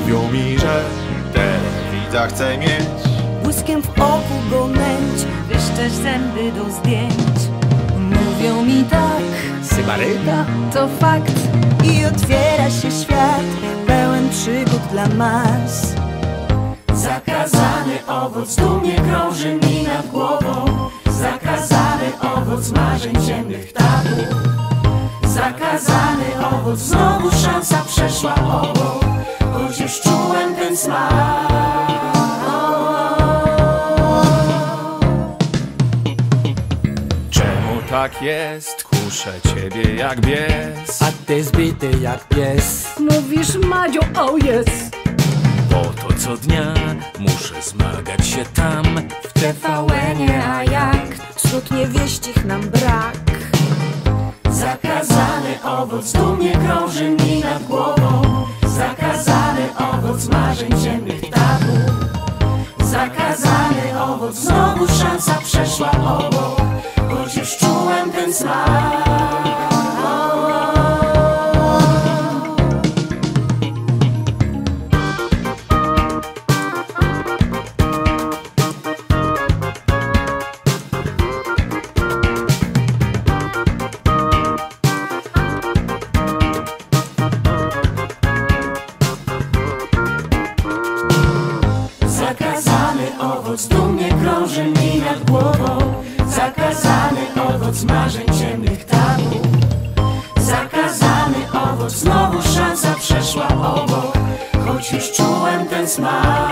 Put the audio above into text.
Mówią mi, że telewidza chcę mieć, błyskiem w oku go nęć, wyszczesz zęby do zdjęć. mówią mi tak, sybaryta. to fakt. I otwiera się świat pełen przygód dla mas. Zakazany owoc dumnie krąży mi nad głową. Zakazany owoc marzeń ciemnych tabu. Zakazany owoc, znowu szansa przeszła obok, choć już czułem ten smak. Czemu tak jest? Kuszę ciebie jak bies, A ty zbity jak pies. Mówisz, Madziu, oh yes. bo to co dnia muszę zmagać się tam W TVN-ie, a jak wśród niewieścich nam brak. Zakazany owoc dumnie krąży mi nad głową. Zakazany owoc marzeń ciemnych tabu. Zakazany owoc, znowu szansa przeszła obok, choć już czułem ten smak. Zakazany owoc dumnie krąży mi nad głową. Zakazany owoc marzeń ciemnych tabu. Zakazany owoc, znowu szansa przeszła obok, choć już czułem ten smak.